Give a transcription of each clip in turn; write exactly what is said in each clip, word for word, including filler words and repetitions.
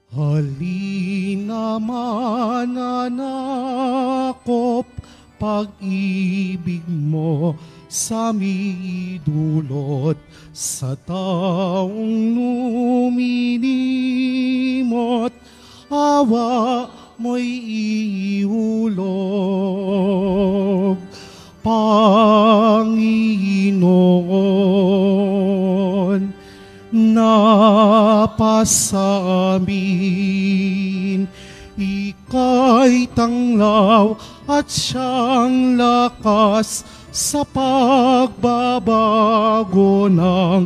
Halina mananakop, pag-ibig mo sa midulot, sa taong lumilimot, awa mo'y iulog. Panginoon, napasamin, ika'y tanglaw at siyang lakas sa pagbabago ng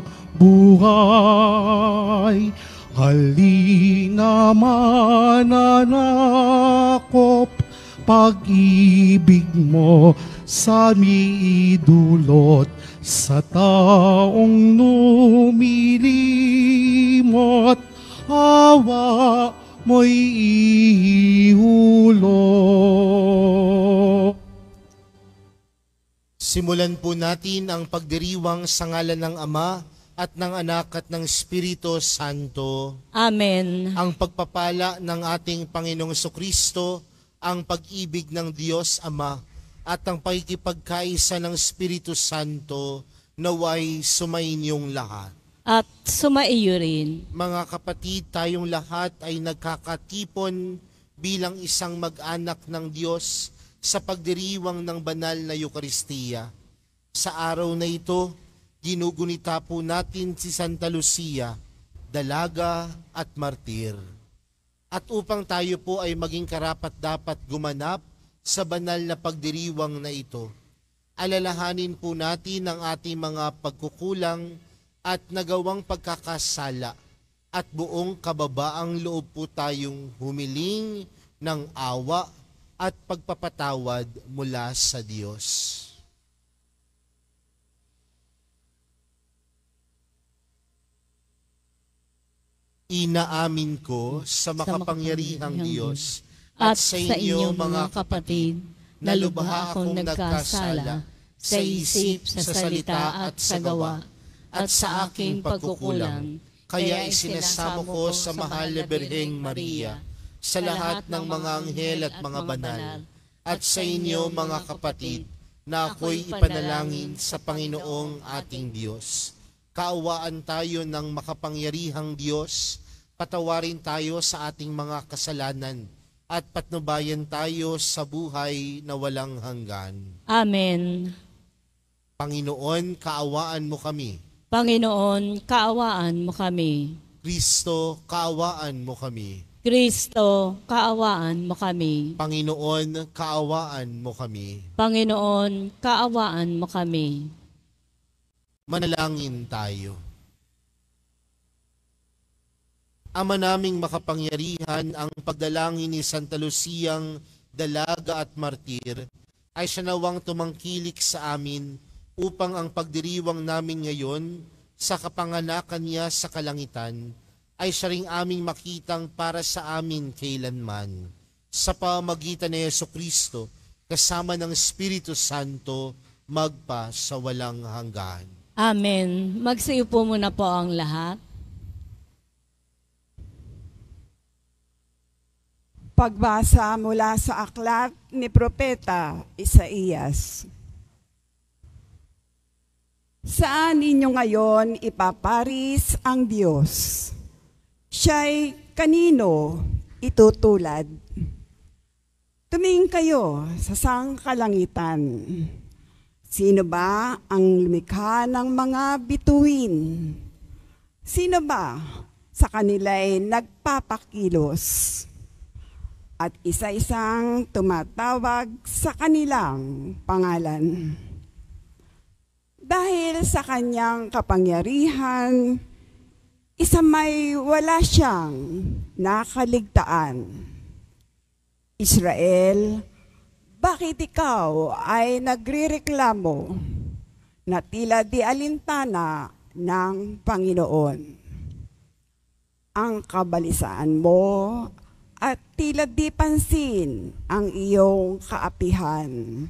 buhay. Halina mananakop, pag-ibig mo sa midulot, sa taong lumilimot, awa mo'y ihulog. Simulan po natin ang pagdiriwang sa ngalan ng Ama at ng Anak at ng Espiritu Santo. Amen. Ang pagpapala ng ating Panginoong Jesucristo, ang pag-ibig ng Diyos Ama, at ang pakikipagkaisa ng Espiritu Santo naway sumainyong lahat. At sumaiyo rin. Mga kapatid, tayong lahat ay nagkakatipon bilang isang mag-anak ng Diyos sa pagdiriwang ng banal na Eukaristiya. Sa araw na ito, ginugunita po natin si Santa Lucia, dalaga at martir. At upang tayo po ay maging karapat-dapat gumanap sa banal na pagdiriwang na ito, alalahanin po natin ang ating mga pagkukulang at nagawang pagkakasala, at buong kababaang loob po tayong humiling ng awa at pagpapatawad mula sa Diyos. Inaamin ko sa makapangyarihang Diyos at sa inyo mga kapatid, na lubha akong nagkasala sa isip, sa salita at sa gawa, at sa aking pagkukulang. Kaya isinasamo ko sa mahal na Birheng Maria, sa lahat ng mga anghel at mga banal, at sa inyo mga kapatid, na ako'y ipanalangin sa Panginoong ating Diyos. Kaawaan tayo ng makapangyarihang Diyos, patawarin tayo sa ating mga kasalanan, at patnubayan tayo sa buhay na walang hanggan. Amen. Panginoon, kaawaan mo kami. Panginoon, kaawaan mo kami. Kristo, kaawaan mo kami. Kristo, kaawaan mo kami. Panginoon, kaawaan mo kami. Panginoon, kaawaan mo kami. Manalangin tayo. Ama naming makapangyarihan, ang pagdalangin ni Santa Luciang dalaga at martir ay siya nawang tumangkilik sa amin upang ang pagdiriwang namin ngayon sa kapanganakan niya sa kalangitan ay siya ring aming makitang para sa amin kailanman. Sa pamagitan ni Jesucristo, kasama ng Espiritu Santo, magpa sa walang hanggan. Amen. Magsiupo muna po ang lahat. Pagbasa mula sa aklat ni Propeta Isaías. Saan ninyo ngayon ipaparis ang Diyos? Siya'y kanino itutulad? Tumingin kayo sa sangkalangitan. Sino ba ang lumikha ng mga bituin? Sino ba sa kanila'y nagpapakilos? At isa-isang tumatawag sa kanilang pangalan. Dahil sa kanyang kapangyarihan, isa may wala siyang nakaligtaan. Israel, bakit ikaw ay nagrereklamo na tila di alintana ng Panginoon? Ang kabalisaan mo at tila di pansin ang iyong kaapihan.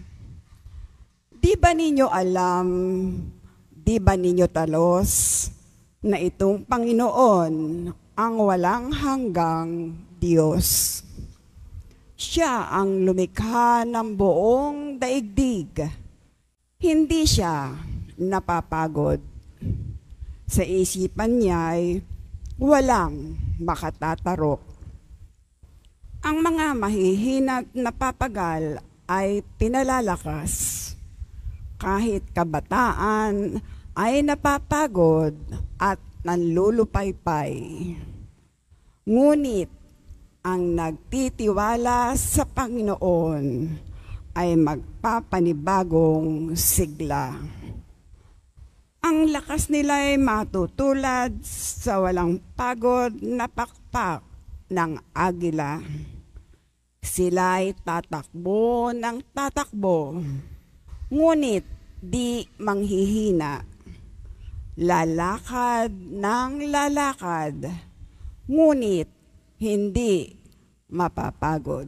Di ba ninyo alam, di ba ninyo talos, na itong Panginoon ang walang hanggang Diyos. Siya ang lumikha ng buong daigdig. Hindi siya napapagod. Sa isipan niya'y walang makatatarok. Ang mga mahihina't napapagal ay pinalalakas. Kahit kabataan ay napapagod at nanlulupaypay. Ngunit ang nagtitiwala sa Panginoon ay magpapanibagong sigla. Ang lakas nila ay matutulad sa walang pagod na pakpak ng agila. Sila ay tatakbo ng tatakbo, ngunit di manghihina. Lalakad ng lalakad, ngunit hindi mapapagod.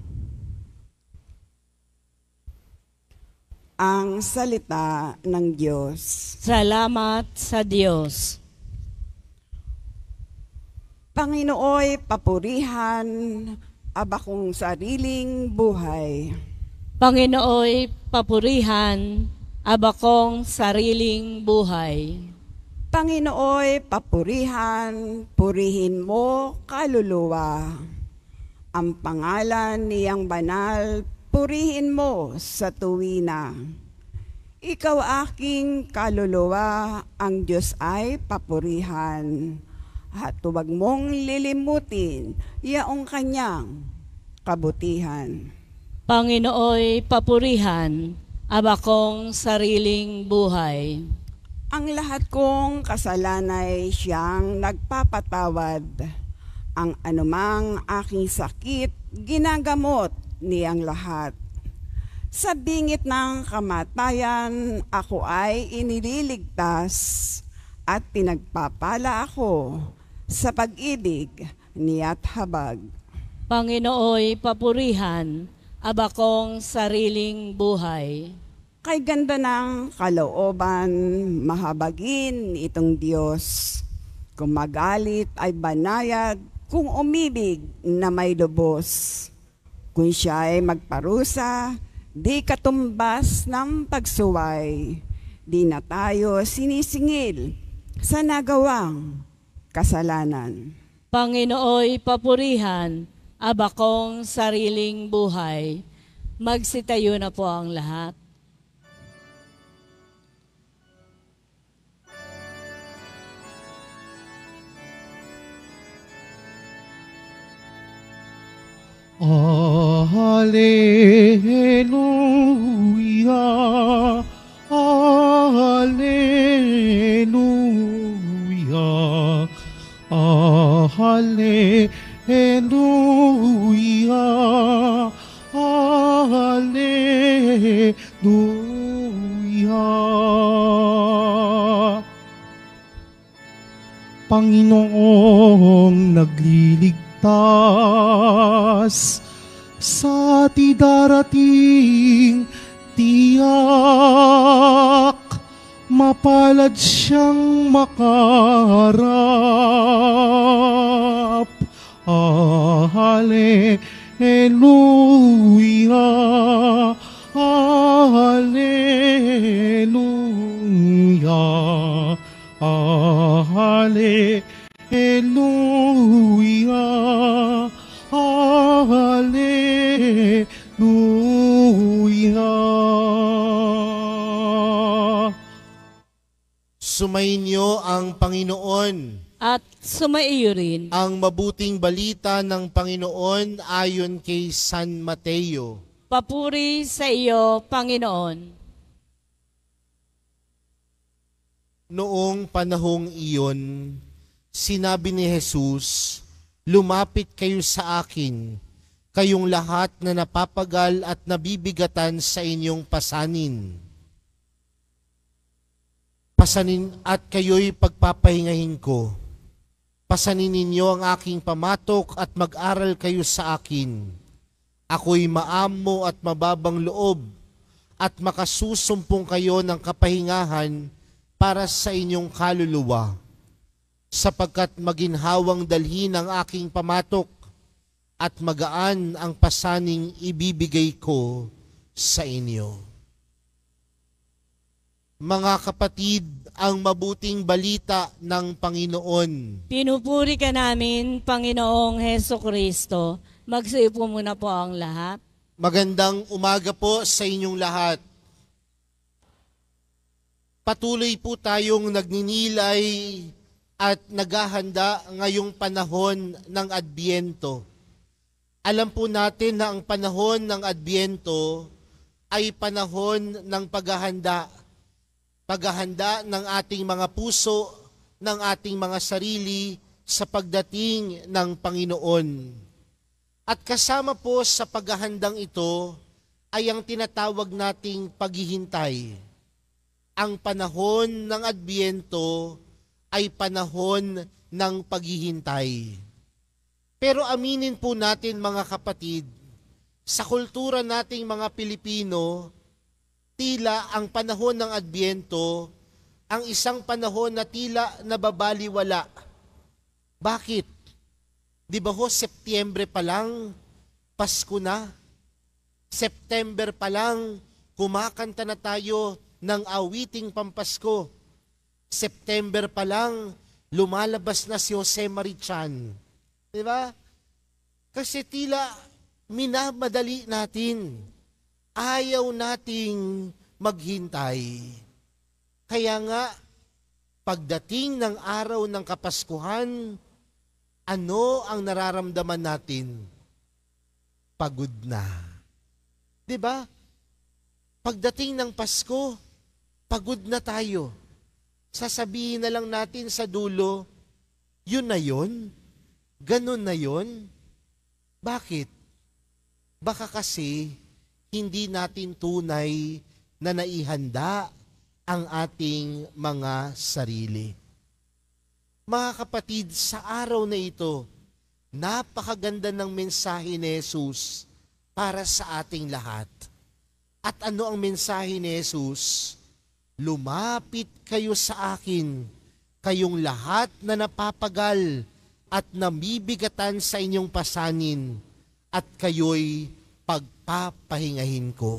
Ang salita ng Diyos. Salamat sa Diyos. Panginooy papurihan abakong sariling buhay. Panginooy papurihan abakong sariling buhay. Panginooy papurihan, purihin mo kaluluwa. Ang pangalan niyang banal, purihin mo sa tuwina. Ikaw aking kaluluwa, ang Diyos ay papurihan. At huwag mong lilimutin yaong kanyang kabutihan. Panginooy papurihan abakong sariling buhay. Ang lahat kong kasalanay siyang nagpapatawad. Ang anumang aking sakit, ginagamot niyang lahat. Sa bingit ng kamatayan, ako ay inililigtas at pinagpapala ako sa pag-ibig niya't habag. Panginooy papurihan abakong sariling buhay. Kay ganda ng kalooban, mahabagin itong Diyos. Kung magalit ay banayad, kung umibig na may lubos. Kung siya ay magparusa, di katumbas ng pagsuway. Di na tayo sinisingil sa nagawang kasalanan. Panginooy papurihan abakong sariling buhay. Magsitayo na po ang lahat. Alleluia, Alleluia, Alleluia, Alleluia. Panginoong nagliligtas sa ti darating tiyak, mapalad siyang makarap. Alleluia, Alleluia, Alleluia, Alleluia. Sumainyo ang Panginoon. At sumaiyo rin Ang mabuting balita ng Panginoon ayon kay San Mateo. papuri sa iyo, Panginoon. Noong panahong iyon, sinabi ni Jesus, "Lumapit kayo sa akin, kayong lahat na napapagal at nabibigatan sa inyong pasanin. Pasanin at kayo'y pagpapahingahin ko. Pasanin ninyo ang aking pamatok at mag-aral kayo sa akin. Ako'y maamo at mababang loob at makasusumpong kayo ng kapahingahan para sa inyong kaluluwa. sapagkat maginhawang dalhin ang aking pamatok at magaan ang pasaning ibibigay ko sa inyo. Mga kapatid, ang mabuting balita ng Panginoon. Pinupuri ka namin, Panginoong Heso Kristo. Magsiupo muna po ang lahat. Magandang umaga po sa inyong lahat. Patuloy po tayong nagninilay at naghahanda ngayong panahon ng Adbyento. Alam po natin na ang panahon ng Adbyento ay panahon ng paghahanda. Paghahanda ng ating mga puso, ng ating mga sarili sa pagdating ng Panginoon. At kasama po sa paghahandang ito ay ang tinatawag nating paghihintay. Ang panahon ng Adbyento ay panahon ng paghihintay. Pero aminin po natin mga kapatid, sa kultura nating mga Pilipino, tila ang panahon ng Adbyento ang isang panahon na tila nababaliwala. Bakit? Di ba ho, Setyembre pa lang, Pasko na. September pa lang, kumakanta na tayo ng awiting Pampasko. September pa lang, lumalabas na si Jose Marichan. Di ba? Kasi tila minamadali natin. Ayaw nating maghintay. Kaya nga, pagdating ng araw ng Kapaskuhan, ano ang nararamdaman natin? Pagod na. Di ba? Pagdating ng Pasko, pagod na tayo. Sasabihin na lang natin sa dulo, yun na yun? Ganun na yun? Bakit? Baka kasi hindi natin tunay na naihanda ang ating mga sarili. Mga kapatid, sa araw na ito, napakaganda ng mensahe ni Jesus para sa ating lahat. At ano ang mensahe ni Jesus? Lumapit kayo sa akin, kayong lahat na napapagal at namibigatan sa inyong pasanin, at kayo'y pagpapahingahin ko.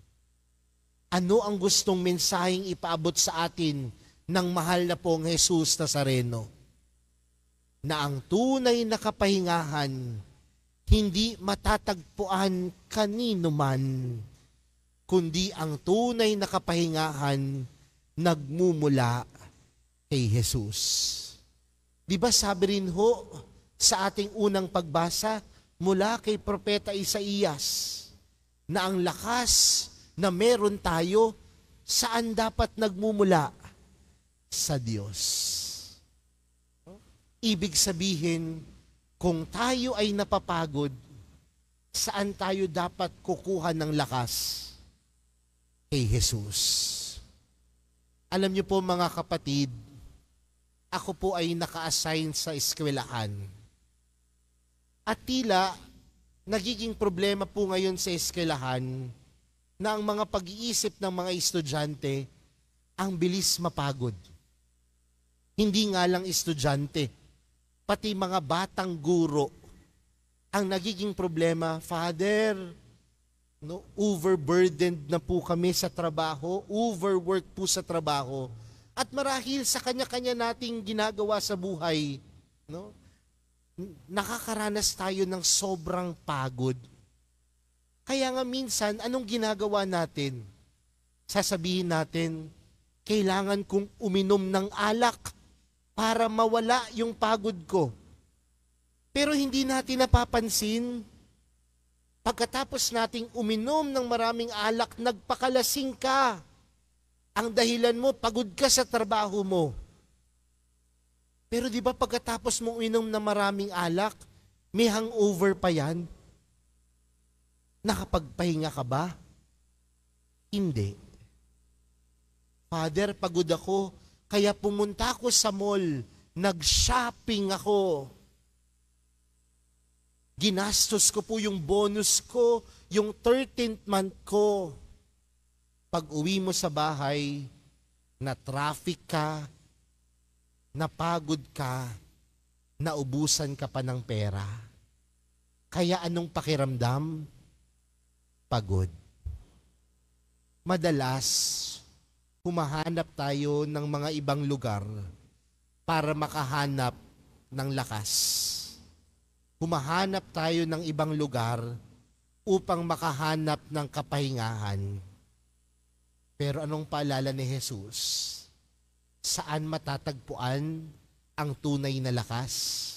Ano ang gustong mensaheng ipaabot sa atin ng mahal na pong Jesus Nazareno? Na ang tunay na kapahingahan hindi matatagpuan kanino man, kundi ang tunay na kapahingahan nagmumula kay Jesus. Di ba sabi rin ho sa ating unang pagbasa mula kay Propeta Isaías na ang lakas na meron tayo, saan dapat nagmumula? Sa Diyos. Ibig sabihin, kung tayo ay napapagod, saan tayo dapat kukuha ng lakas? Kay Jesus. Alam niyo po mga kapatid, ako po ay naka-assign sa eskwelahan. At tila, nagiging problema po ngayon sa eskwelahan na ang mga pag-iisip ng mga estudyante, ang bilis mapagod. Hindi nga lang estudyante, pati mga batang guro, ang nagiging problema, Father, no, overburdened na po kami sa trabaho, overwork po sa trabaho, at marahil sa kanya-kanya nating ginagawa sa buhay, no, nakakaranas tayo ng sobrang pagod. Kaya nga minsan, anong ginagawa natin? Sasabihin natin, kailangan kong uminom ng alak para mawala yung pagod ko. Pero hindi natin napapansin, pagkatapos nating uminom ng maraming alak, nagpakalasing ka. Ang dahilan mo, pagod ka sa trabaho mo. Pero di ba pagkatapos mong uminom ng maraming alak, may hangover pa yan? Nakapagpahinga ka ba? Hindi. Father, pagod ako, kaya pumunta ako sa mall, nag-shopping ako. Ginastos ko po yung bonus ko, yung thirteenth month ko. Pag uwi mo sa bahay, na traffic ka, Napagod ka, naubusan ka pa ng pera. Kaya anong pakiramdam? Pagod. Madalas, humahanap tayo ng mga ibang lugar para makahanap ng lakas. Humahanap tayo ng ibang lugar upang makahanap ng kapahingahan. Pero anong paalala ni Jesus? Saan matatagpuan ang tunay na lakas?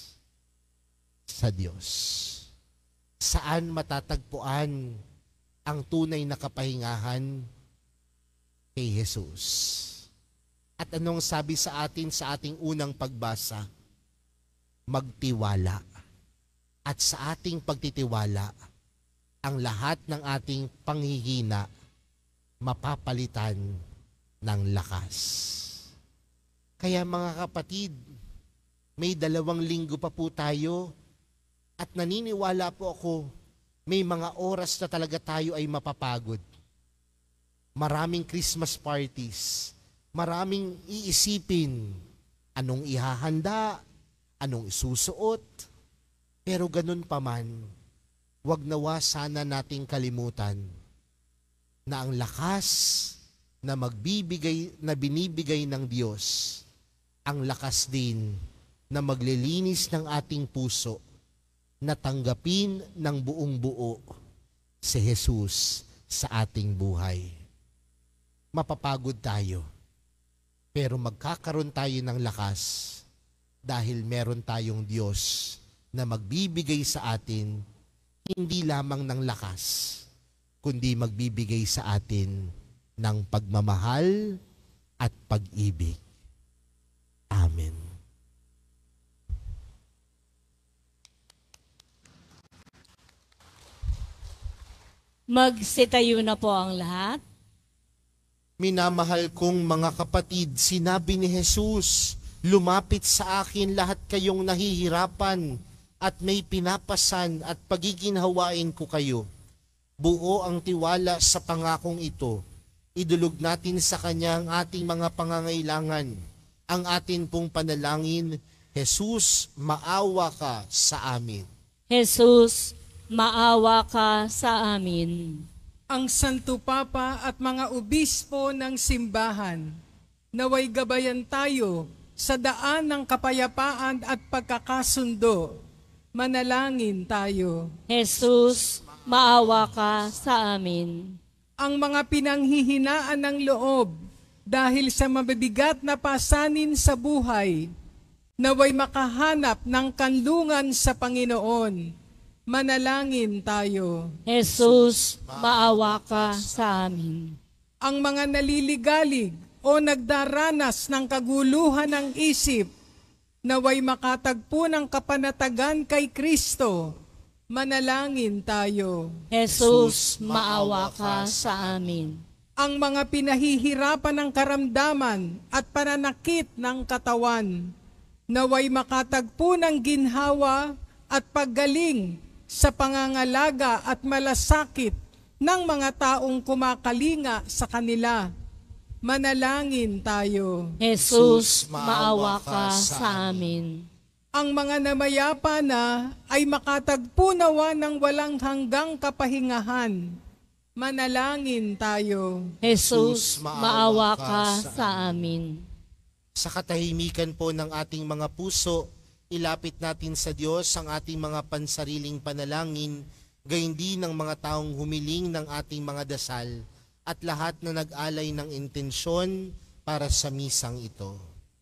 Sa Diyos. Saan matatagpuan ang tunay na kapahingahan? Kay Jesus. At anong sabi sa atin sa ating unang pagbasa? Magtiwala. At sa ating pagtitiwala, ang lahat ng ating panghihina mapapalitan ng lakas. Kaya mga kapatid, may dalawang linggo pa po tayo at naniniwala po ako may mga oras na talaga tayo ay mapapagod. Maraming Christmas parties, maraming iisipin, anong ihahanda, anong isusuot. Pero ganun pa man, wag nawa sana nating kalimutan na ang lakas na magbibigay, na binibigay ng Diyos, ang lakas din na maglilinis ng ating puso, na tanggapin ng buong buo si Jesus sa ating buhay. Mapapagod tayo, pero magkakaroon tayo ng lakas dahil meron tayong Diyos na magbibigay sa atin hindi lamang ng lakas, kundi magbibigay sa atin ng pagmamahal at pag-ibig. Amen. Magsitayo na po ang lahat. Minamahal kong mga kapatid, sinabi ni Jesus, lumapit sa akin lahat kayong nahihirapan at may pinapasan at pagiginhawain ko kayo. Buo ang tiwala sa pangakong ito. Idulog natin sa Kanya ang ating mga pangangailangan. Ang atin pong panalangin, Jesus, maawa ka sa amin. Jesus, maawa ka sa amin. Ang Santo Papa at mga obispo ng simbahan, naway gabayan tayo sa daan ng kapayapaan at pagkakasundo. Manalangin tayo. Jesus, maawa ka sa amin. Ang mga pinanghihinaan ng loob dahil sa mabibigat na pasanin sa buhay, naway makahanap ng kanlungan sa Panginoon. Manalangin tayo. Jesus, maawa ka sa amin. Ang mga naliligalig o nagdaranas ng kaguluhan ng isip, naway makatagpo ng kapanatagan kay Kristo. Manalangin tayo. Jesus, maawa ka sa amin. Ang mga pinahihirapan ng karamdaman at pananakit ng katawan, naway makatagpo ng ginhawa at paggaling sa pangangalaga at malasakit ng mga taong kumakalinga sa kanila. Manalangin tayo. Jesus, maawa ka sa amin. Ang mga namayapa na ay makatagpo nawa ng walang hanggang kapahingahan. Manalangin tayo. Jesus, maawa ka sa amin. Sa katahimikan po ng ating mga puso, ilapit natin sa Diyos ang ating mga pansariling panalangin, gayon din ng mga taong humiling ng ating mga dasal, at lahat na nag-alay ng intensyon para sa misang ito.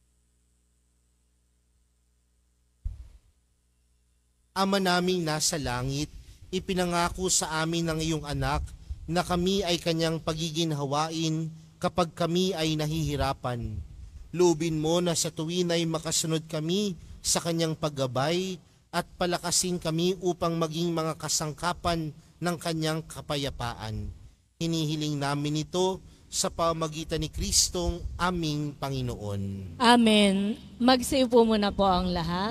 Ama naming nasa langit, ipinangako sa amin ng iyong anak na kami ay kanyang pagiginhawain kapag kami ay nahihirapan. Loobin mo na sa tuwin ay makasunod kami sa kanyang paggabay at palakasin kami upang maging mga kasangkapan ng kanyang kapayapaan. Hinihiling namin ito sa pamagitan ni Kristong aming Panginoon. Amen. Magsiupo muna po ang lahat.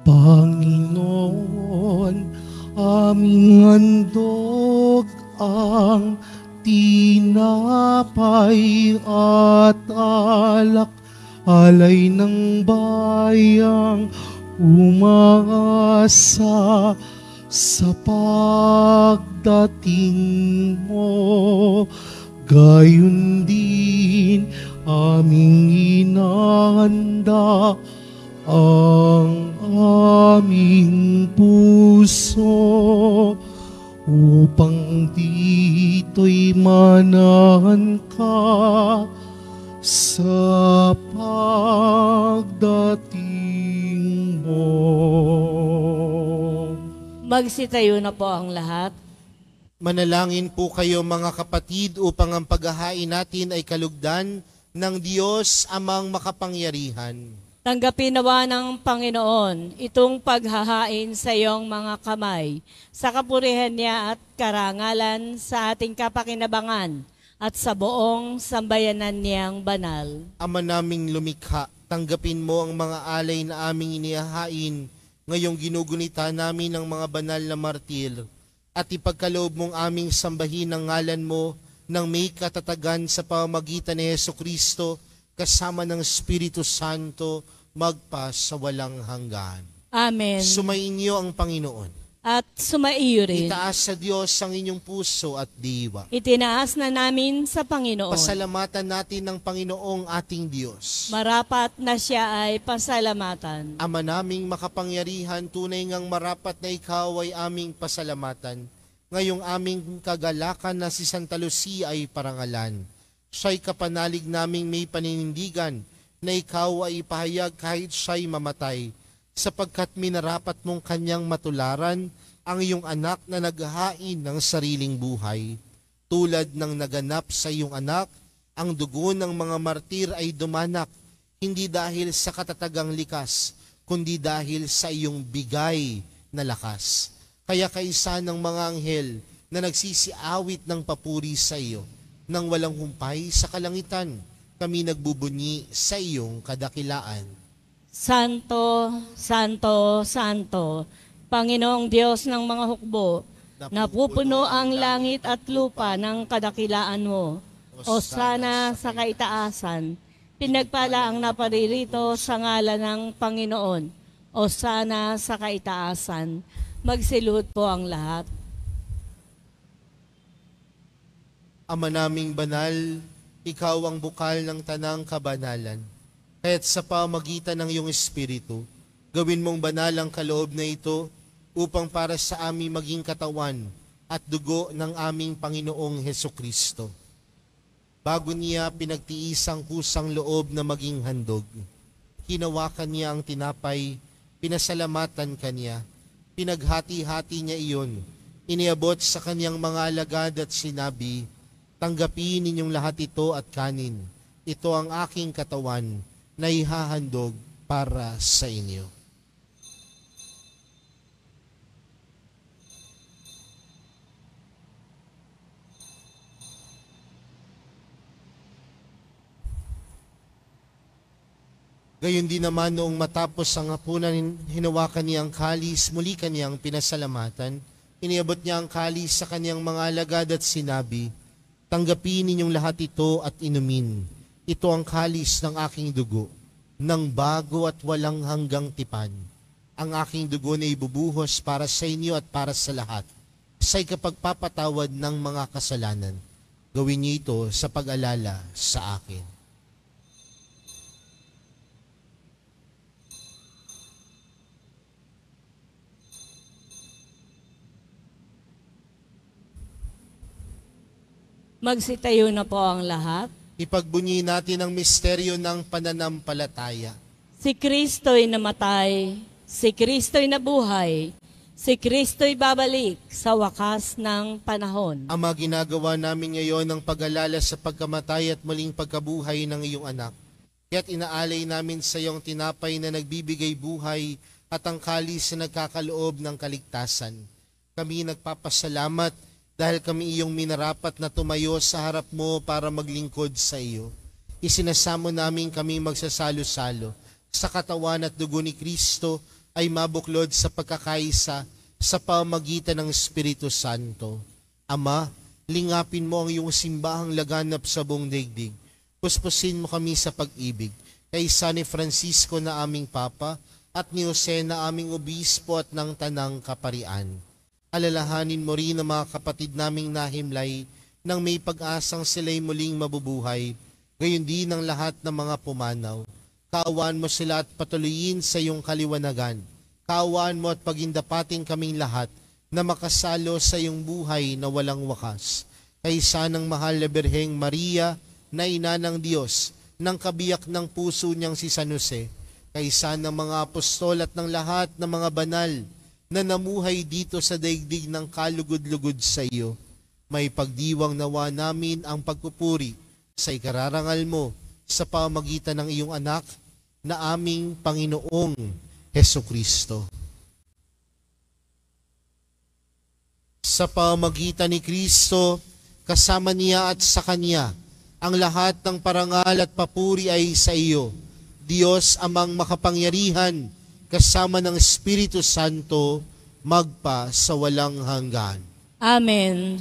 Panginoon, aming handog ang tinapay at alak, alay ng bayang umaasa sa pagdating mo. Gayon din aming inahanda ang aming puso upang dito'y manahan ka sa pagdating mo. Magsitayo na po ang lahat. Manalangin po kayo mga kapatid upang ang paghahain natin ay kalugdan ng Diyos amang makapangyarihan. Tanggapin nawa ng Panginoon itong paghahain sa iyong mga kamay, sa kapurihan niya at karangalan sa ating kapakinabangan at sa buong sambayanan niyang banal. Ama naming lumikha, tanggapin mo ang mga alay na aming inihahain ngayong ginugunita namin ng mga banal na martir, at ipagkaloob mong aming sambahin ang ngalan mo nang may katatagan sa pamamagitan ni Hesukristo kasama ng Espiritu Santo magpa sa walang hanggan. Amen. Sumainyo ang Panginoon. At sumaiyo rin. Itaas sa Diyos ang inyong puso at diwa. Itinaas na namin sa Panginoon. Pasalamatan natin ng Panginoong ating Diyos. Marapat na siya ay pasalamatan. Ama naming makapangyarihan, tunay ngang marapat na ikaw ay aming pasalamatan. Ngayong aming kagalakan na si Santa Lucia ay parangalan. Siya'y kapanalig naming may paninindigan na ikaw ay ipahayag kahit siya'y mamatay, sapagkat minarapat mong kanyang matularan ang iyong anak na naghahain ng sariling buhay. Tulad ng naganap sa iyong anak, ang dugo ng mga martir ay dumanak, hindi dahil sa katatagang likas, kundi dahil sa iyong bigay na lakas. Kaya kaisa ng mga anghel na nagsisiawit ng papuri sa iyo, nang walang humpay sa kalangitan, kami nagbubunyi sa iyong kadakilaan. Santo, Santo, Santo, Panginoong Diyos ng mga hukbo, napupuno ang langit at lupa ng kadakilaan mo. O sana sa kaitaasan, pinagpala ang naparirito sa ngalan ng Panginoon. O sana sa kaitaasan, magsiluhod po ang lahat. Ama naming banal, ikaw ang bukal ng tanang kabanalan. Kaya't sa pamagitan ng iyong Espiritu, gawin mong banal ang kaloob na ito upang para sa aming maging katawan at dugo ng aming Panginoong Hesukristo. Bago niya pinagtiis ang kusang loob na maging handog, hinawakan niya ang tinapay, pinasalamatan kanya, pinaghati-hati niya iyon, iniabot sa kanyang mga alagad at sinabi, tanggapin ninyong lahat ito at kanin. Ito ang aking katawan na ihahandog para sa inyo. Gayon din naman noong matapos ang hapunan, hinawakan niya ang kalis, muli kanyang pinasalamatan. Iniabot niya ang kalis sa kanyang mga alagad at sinabi, tanggapin ninyong lahat ito at inumin. Ito ang kalis ng aking dugo, ng bago at walang hanggang tipan. Ang aking dugo na ibubuhos para sa inyo at para sa lahat, sa ikapagpapatawad ng mga kasalanan. Gawin niyo ito sa pag-alala sa akin. Magsitayo na po ang lahat. Ipagbunyi natin ang misteryo ng pananampalataya. Si Kristo'y namatay, si Kristo'y nabuhay, si Kristo'y babalik sa wakas ng panahon. Ama, ginagawa namin ngayon ang pag-alala sa pagkamatay at muling pagkabuhay ng iyong anak. Kaya't inaalay namin sa iyong tinapay na nagbibigay buhay at ang kalis na nagkakaloob ng kaligtasan. Kami nagpapasalamat dahil kami iyong minarapat na tumayo sa harap mo para maglingkod sa iyo. Isinasamo namin kami magsasalo-salo sa katawan at dugo ni Kristo ay mabuklod sa pagkakaisa sa pamagitan ng Espiritu Santo. Ama, lingapin mo ang iyong simbahang laganap sa buong daigdig. Puspusin mo kami sa pag-ibig. Kay San Francisco na aming Papa at ni Jose na aming Obispo at ng Tanang Kaparian. Alalahanin mo rin ang mga kapatid naming nahimlay nang may pag-asang sila'y muling mabubuhay, gayon din ang lahat ng mga pumanaw. Kaawaan mo sila at patuloyin sa iyong kaliwanagan. Kaawaan mo at pagindapating kaming lahat na makasalo sa iyong buhay na walang wakas. Kay sanang mahal na Birheng Maria, na ina ng Diyos, ng kabiyak ng puso niyang si San Jose, kay sanang mga apostol at ng lahat ng mga banal na namuhay dito sa daigdig ng kalugod-lugod sa iyo, may pagdiwang nawa namin ang pagpupuri sa ikararangal mo sa pamagitan ng iyong anak na aming Panginoong Hesukristo. Sa pamagitan ni Kristo, kasama niya at sa Kanya, ang lahat ng parangal at papuri ay sa iyo, Diyos amang makapangyarihan, kasama ng Espiritu Santo, magpa sa walang hanggan. Amen.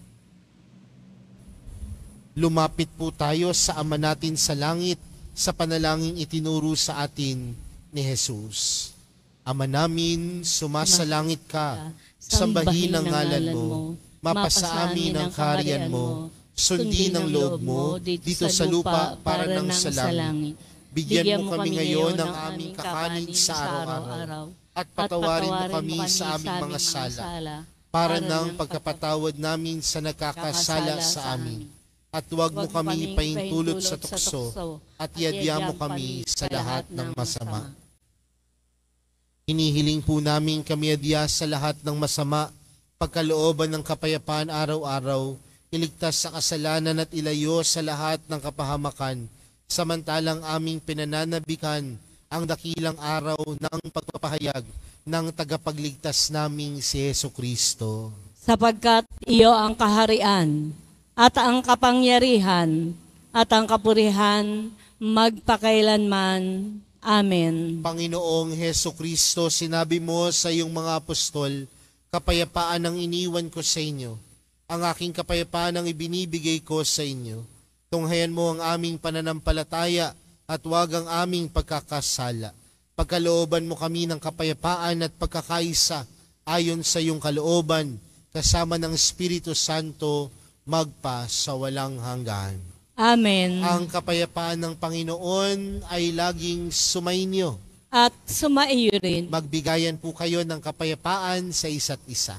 Lumapit po tayo sa Ama natin sa langit sa panalangin itinuro sa atin ni Jesus. Ama namin, sumasalangit ka, sambahin ang ngalan mo, mapasa amin ang kaharian mo, sundin ang loob mo dito sa lupa para nang sa langit. Bigyan mo kami ngayon ng aming kakanin sa araw-araw at patawarin mo kami sa aming mga sala para nang pagkapatawad namin sa nagkakasala sa amin. At huwag mo kami paintulot sa tukso at iadya mo kami sa lahat ng masama. Hinihiling po namin kami adya sa lahat ng masama, pagkalooban ng kapayapaan araw-araw, iligtas sa kasalanan at ilayo sa lahat ng kapahamakan, samantalang aming pinananabikan ang dakilang araw ng pagpapahayag ng tagapagligtas naming si Hesukristo. Sapagkat iyo ang kaharian, at ang kapangyarihan, at ang kapurihan, magpakailanman. Amen. Panginoong Hesukristo, sinabi mo sa iyong mga apostol, kapayapaan ang iniwan ko sa inyo. Ang aking kapayapaan ang ibinibigay ko sa inyo. Tunghayan mo ang aming pananampalataya at huwag ang aming pagkakasala. Pagkalooban mo kami ng kapayapaan at pagkakaisa ayon sa iyong kalooban, kasama ng Espiritu Santo, magpa sa walang hanggan. Amen. Ang kapayapaan ng Panginoon ay laging sumainyo. At sumaiyo rin. Magbigayan po kayo ng kapayapaan sa isa't isa.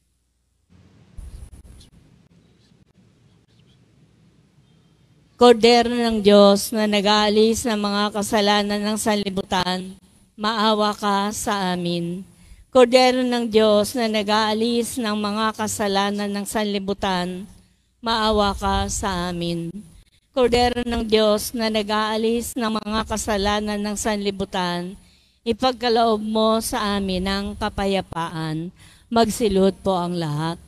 Kordero ng Diyos na nag-aalis ng mga kasalanan ng sanlibutan, maawa ka sa amin. Kordero ng Diyos na nag-aalis ng mga kasalanan ng sanlibutan, maawa ka sa amin. Kordero ng Diyos na nag-aalis ng mga kasalanan ng sanlibutan, ipagkaloob mo sa amin ang kapayapaan. Magsilod po ang lahat.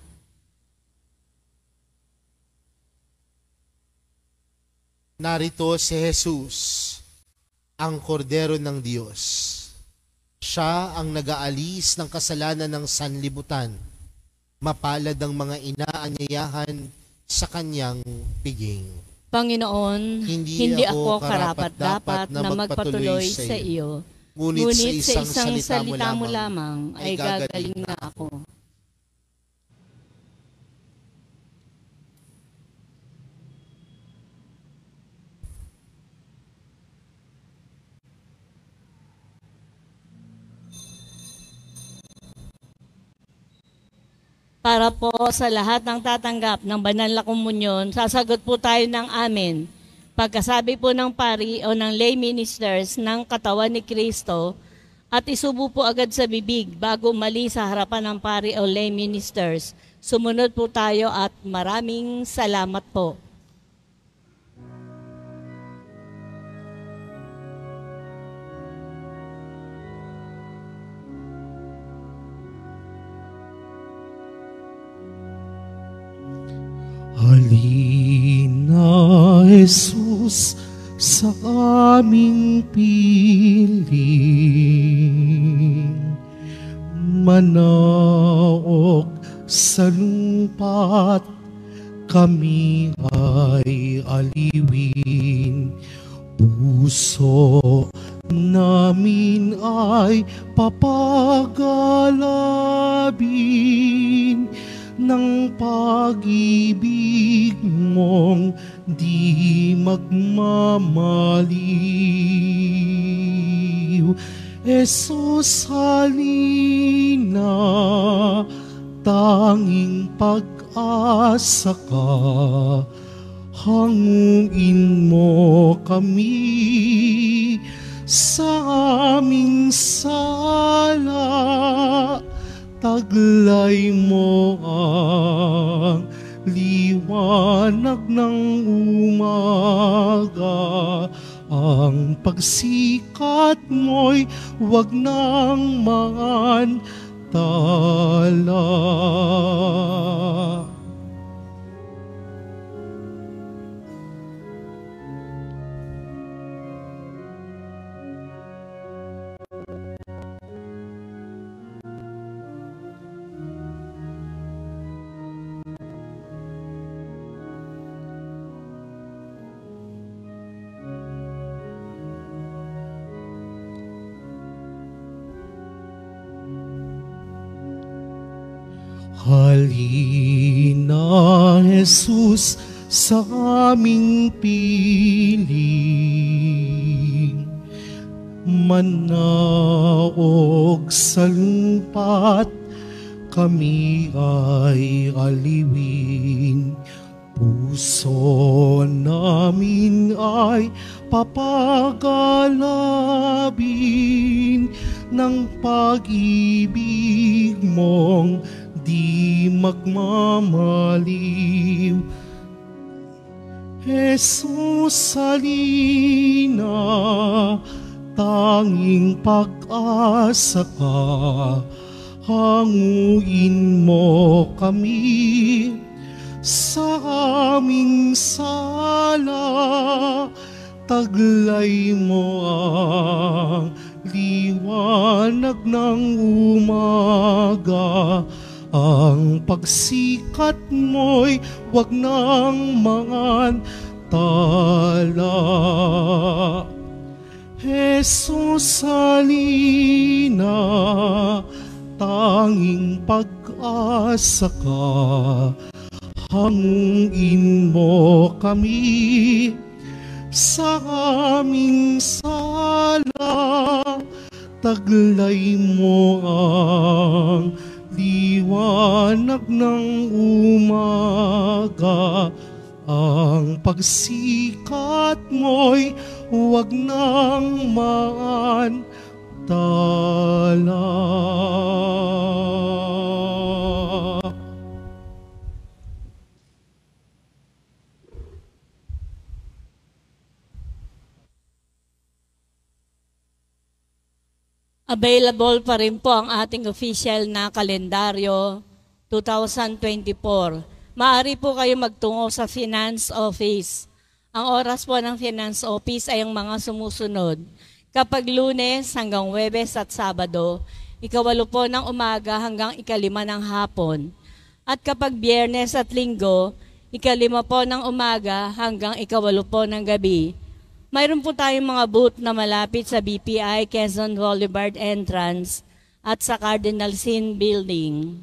Narito si Jesus, ang Kordero ng Diyos. Siya ang nag-aalis ng kasalanan ng sanlibutan. Mapalad ang mga inaanyayahan sa kanyang piging. Panginoon, hindi, hindi ako karapat-dapat na magpatuloy sa iyo. Ngunit sa isang, isang salita mo lamang ay gagaling na ako. Para po sa lahat ng tatanggap ng banal na komunyon, sasagot po tayo ng amen. Pagkasabi po ng pari o ng lay ministers ng katawan ni Kristo at isubo po agad sa bibig bago umali sa harapan ng pari o lay ministers. Sumunod po tayo at maraming salamat po. Halina, Jesus, sa aming piling. manaog sa lupa't kami ay aliwin. Puso namin ay papagalabin ng pag-ibig mong di magmamaliw. Esos, halina, tanging pag-asa ka, hanguin mo kami sa aming sala. Taglay mo ang liwanag ng umaga, ang pagsikat mo'y wag nang maantala. Halina, Jesus, sa aming piling, manaog sa lupa't kami ay aliwin. Puso namin ay papagalabin ng pag-ibig mong di magmamaliw. Jesus, halina, tanging pag-asa ka, hanguin mo kami sa aming sala. Taglay mo ang liwanag ng umaga, ang pagsikat mo'y wag nang maantala. Jesus, halina, tanging pag-asa ka, hanguin mo kami sa aming sala. Taglay mo ang liwanag ng umaga, ang pagsikat mo'y wag nang maantala. Available pa rin po ang ating official na kalendaryo two thousand twenty-four. Maaari po kayo magtungo sa Finance Office. Ang oras po ng Finance Office ay ang mga sumusunod. Kapag Lunes hanggang Huwebes at Sabado, ikawalo po ng umaga hanggang ikalima ng hapon. At kapag Biyernes at Linggo, ikalima po ng umaga hanggang ikawalo po ng gabi. Mayroon po tayong mga booth na malapit sa B P I Quezon Boulevard Entrance at sa Cardinal Sin Building.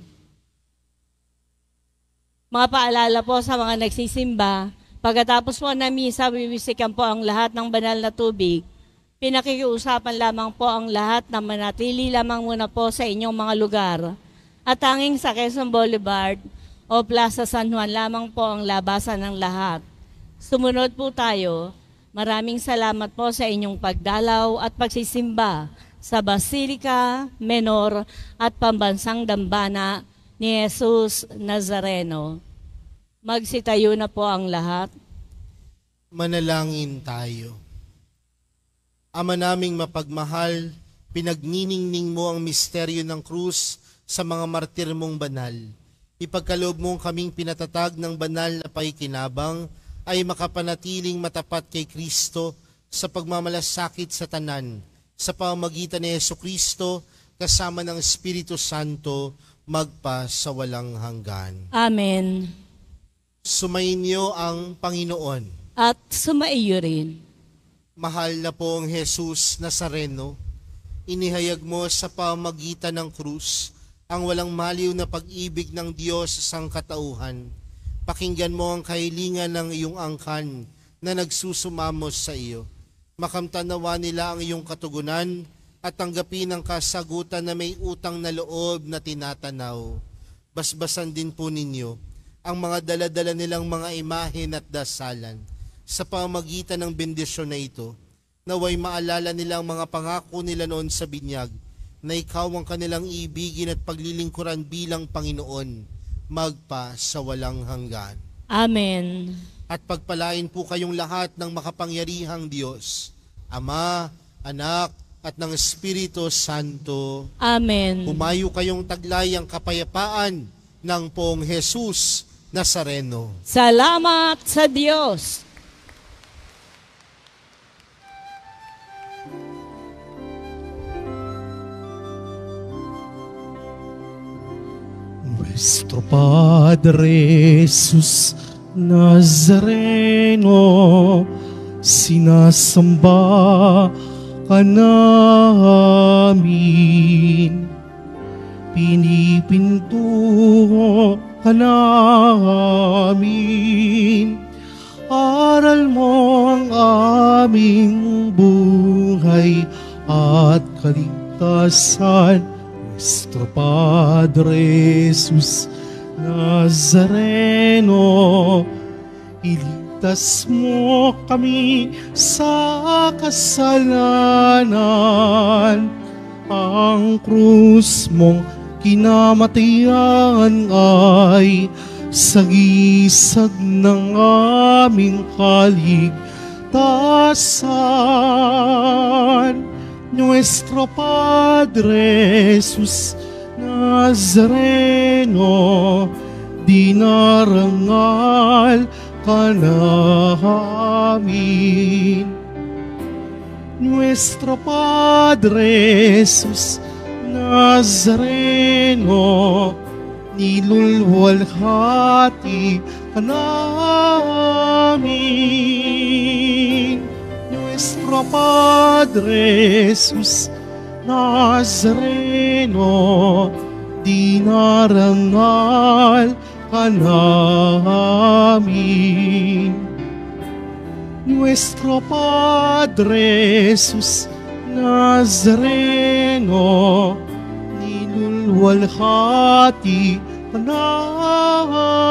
Mga paalala po sa mga nagsisimba, pagkatapos po ng misa, wiwisikan po ang lahat ng banal na tubig. Pinakikiusapan lamang po ang lahat na manatili lamang muna po sa inyong mga lugar. At tanging sa Quezon Boulevard o Plaza San Juan lamang po ang labasan ng lahat. Sumunod po tayo. Maraming salamat po sa inyong pagdalaw at pagsisimba sa Basilica Menor at Pambansang Dambana ni Jesus Nazareno. Magsitayo na po ang lahat. Manalangin tayo. Ama naming mapagmahal, pinagniningning mo ang misteryo ng krus sa mga martir mong banal. Ipagkaloob mong kaming pinatatag ng banal na pakikinabang ay makapanatiling matapat kay Kristo sa pagmamalasakit sa tanan, sa pamamagitan ni Jesucristo kasama ng Espiritu Santo, magpa sa walang hanggan. Amen. Sumainyo ang Panginoon. At sumaiyo rin. Mahal na pong Jesus Nazareno, inihayag mo sa pamagitan ng krus ang walang maliw na pag-ibig ng Diyos sa sangkatauhan. Pakinggan mo ang kahilingan ng iyong angkan na nagsusumamos sa iyo. Makamtanawa nila ang iyong katugunan at tanggapin ang kasagutan na may utang na loob na tinatanaw. Basbasan din po ninyo ang mga daladala nilang mga imahen at dasalan. Sa pamagitan ng bendisyon na ito, naway maalala nila ang mga pangako nila noon sa binyag, na ikaw ang kanilang ibigin at paglilingkuran bilang Panginoon, magpa sa walang hanggan. Amen. At pagpalain po kayong lahat ng makapangyarihang Diyos, Ama, Anak, at ng Espiritu Santo. Amen. Humayo kayong taglay ang kapayapaan ng Poong Jesus Nazareno. Salamat sa Diyos. Nuestro Padre Jesus Nazareno, sinasamba ka namin, pinipintuho ka namin, aral mo ang aming buhay at kaligtasan. Nuestro Padre Jesus Nazareno, iligtas mo kami sa kasalanan. Ang krus mong kinamatayan ay sagisag ng aming kaligtasan. Nuestro Padre Jesus Nazareno, dinarangal ka namin. Nuestro Padre Jesus Nazareno, nilulwalhati ka namin. Nuestro Padre Jesus Nazareno, dinarangal ka namin. Nuestro Padre Jesus Nazareno, nilulwalhati ka namin.